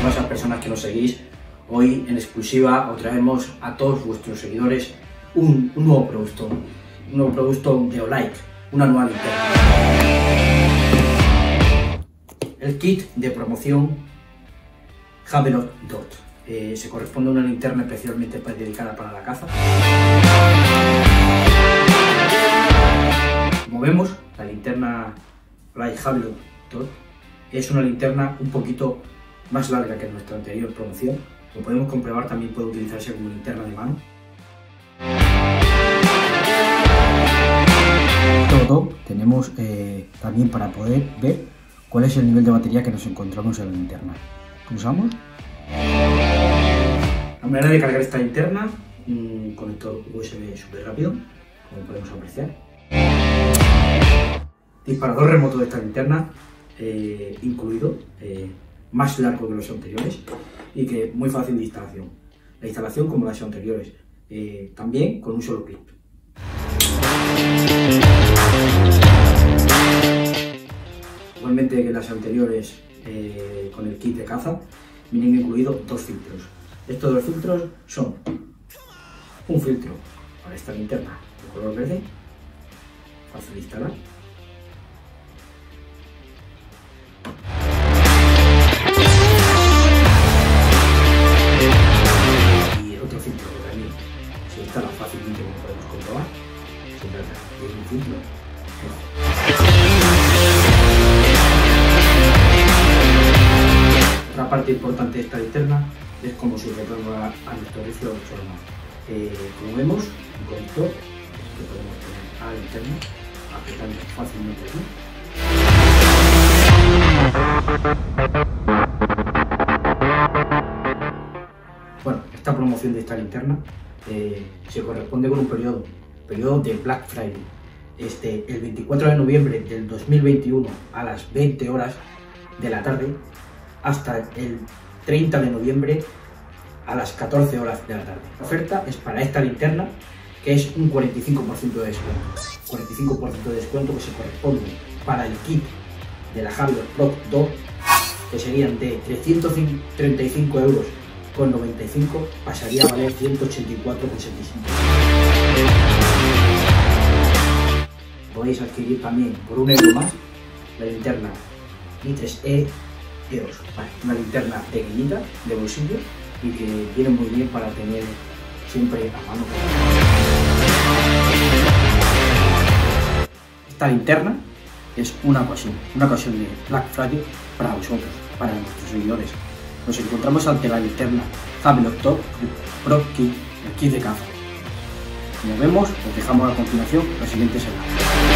todas esas personas que nos seguís. Hoy en exclusiva os traemos a todos vuestros seguidores un nuevo producto de Olight, una nueva linterna. El kit de promoción Havelot Dot. Se corresponde a una linterna especialmente dedicada para la caza. Como vemos, la linterna Olight Havelot Dot es una linterna un poquito más larga que nuestra anterior promoción. Como podemos comprobar, también puede utilizarse como linterna de mano. Todo tenemos también para poder ver cuál es el nivel de batería que nos encontramos en la linterna. Pulsamos. La manera de cargar esta linterna, un conector USB súper rápido, como podemos apreciar. Disparador remoto de esta linterna, incluido, más largo que los anteriores y que muy fácil de instalación. La instalación como las anteriores, también con un solo clip. Igualmente que las anteriores, con el kit de caza, vienen incluidos dos filtros. Estos dos filtros son un filtro para esta linterna de color verde, fácil de instalar, y otro filtro que también se instala fácilmente, como podemos comprobar. Se trata de un filtro rojo. Otra parte importante de esta linterna es cómo se retorna a nuestro rifle de forma. Como vemos, un conector que podemos poner a la linterna, apretando fácilmente aquí. Bueno, esta promoción de esta linterna se corresponde con un periodo de Black Friday. El 24 de noviembre del 2021 a las 20 horas de la tarde hasta el 30 de noviembre a las 14 horas de la tarde. La oferta es para esta linterna, que es un 45% de descuento. 45% de descuento que se corresponde para el kit de la Havelot Pro 2, que serían de 335 euros con 95, pasaría a valer 184,75. Podéis adquirir también por 1 euro más la linterna i3E EOS, una linterna pequeñita de bolsillo y que viene muy bien para tener siempre a mano. Esta linterna es una ocasión de Black Friday para vosotros, para nuestros seguidores. Nos encontramos ante la linterna Havelot Dot Pro Kit, el kit de caza. Como vemos, os dejamos a continuación los siguientes enlaces.